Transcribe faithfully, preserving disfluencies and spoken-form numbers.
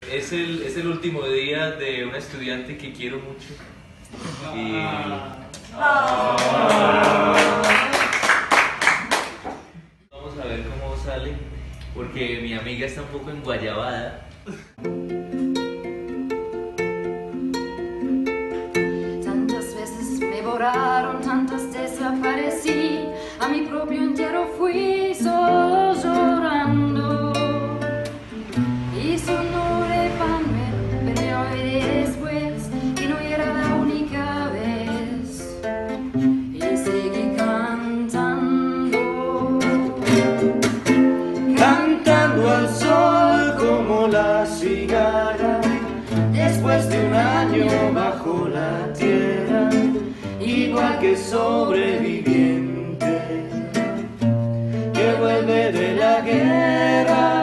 Es el, es el último día de una estudiante que quiero mucho. Y... Vamos a ver cómo sale, porque mi amiga está un poco enguayabada. Tantas veces me borraron, tantas desaparecí, a mi propio entierro fui solo llorando. Y sonore panel, pero hoy después que no era la única vez. Y seguí cantando, cantando al sol como la cigarra, después de un año bajo la tierra, igual que sobreviviente que vuelve de la guerra.